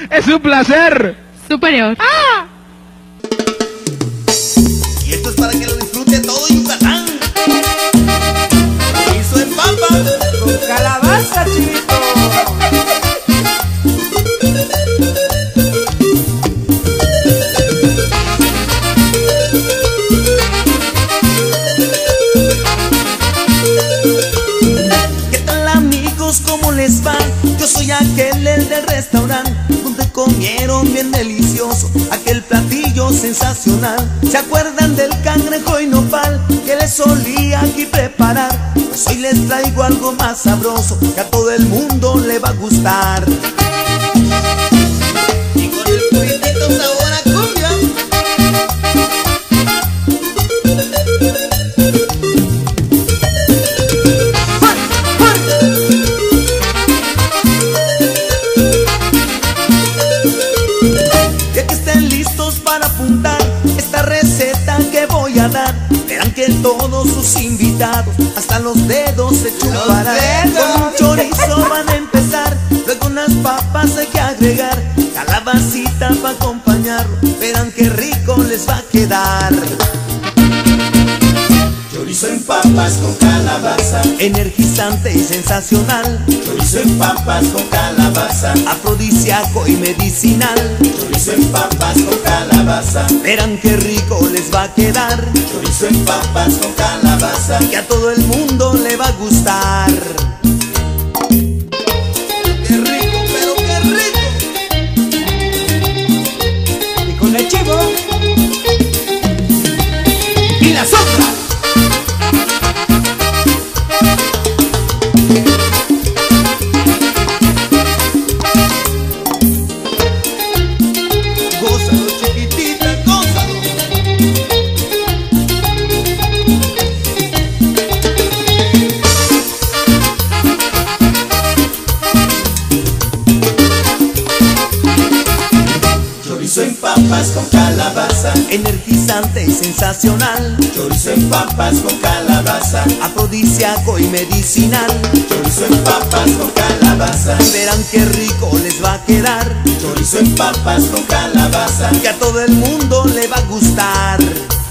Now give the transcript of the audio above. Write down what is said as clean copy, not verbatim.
Es un placer superior. ¡Ah! Y esto es para que lo disfrute todo Yucatán. Chorizo en papa con calabaza, chico. ¿Qué tal, amigos? ¿Cómo les va? Yo soy aquel, el del restaurante, donde comieron bien delicioso aquel platillo sensacional. ¿Se acuerdan del cangrejo y nopal que les solía aquí preparar? Pues hoy les traigo algo más sabroso que a todo el mundo le va a gustar. Y con el puritito sabor a cumbia. Ya que estén listos para apuntar esta receta que voy a dar, verán que todos sus invitados hasta los dedos se chuparán. Con un chorizo van a empezar, luego unas papas hay que agregar, calabacita para acompañarlo, verán qué rico les va a quedar. Chorizo en papas con calabaza, Energizante y sensacional, chorizo en papas con calabaza, afrodisíaco y medicinal. chorizo en papas con calabaza, Verán qué rico les va a quedar, chorizo en papas con calabaza. que a todo el mundo le va a gustar. ¡Qué rico, pero qué rico! Y con el chivo ¡Y las otras! Gózalo, chiquitita, gózalo. Chorizo en papas con calabaza, Energizante y sensacional, chorizo en papas con calabaza, afrodisíaco y medicinal. chorizo en papas con calabaza, Verán qué rico les va a quedar, chorizo en papas con calabaza. que a todo el mundo le va a gustar.